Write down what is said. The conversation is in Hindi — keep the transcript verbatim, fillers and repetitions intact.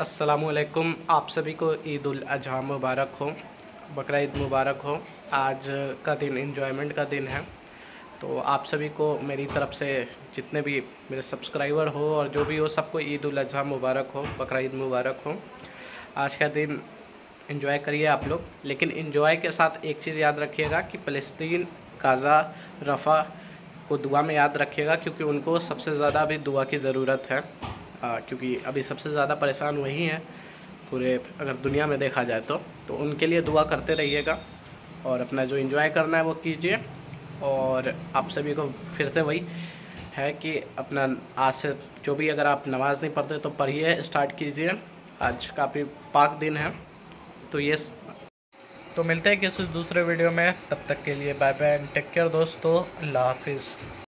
अस्सलामुअलैकुम। आप सभी को ईद उल अजहा मुबारक हो, बकरा ईद मुबारक हो। आज का दिन एंजॉयमेंट का दिन है, तो आप सभी को मेरी तरफ से, जितने भी मेरे सब्सक्राइबर हो और जो भी हो, सबको ईद उल अजहा मुबारक हो, बकरा ईद मुबारक हो। आज का दिन एंजॉय करिए आप लोग, लेकिन एंजॉय के साथ एक चीज़ याद रखिएगा कि फ़लस्तीन, गाज़ा, रफ़ा को दुआ में याद रखिएगा, क्योंकि उनको सबसे ज़्यादा अभी दुआ की ज़रूरत है। आ, क्योंकि अभी सबसे ज़्यादा परेशान वही हैं पूरे, अगर दुनिया में देखा जाए तो तो उनके लिए दुआ करते रहिएगा और अपना जो एंजॉय करना है वो कीजिए। और आप सभी को फिर से वही है कि अपना आज से जो भी, अगर आप नमाज़ नहीं पढ़ते तो पढ़िए, स्टार्ट कीजिए। आज काफ़ी पाक दिन है। तो ये तो मिलते हैं किसी दूसरे वीडियो में, तब तक के लिए bye bye and take care दोस्तों, अल्लाह हाफिज़।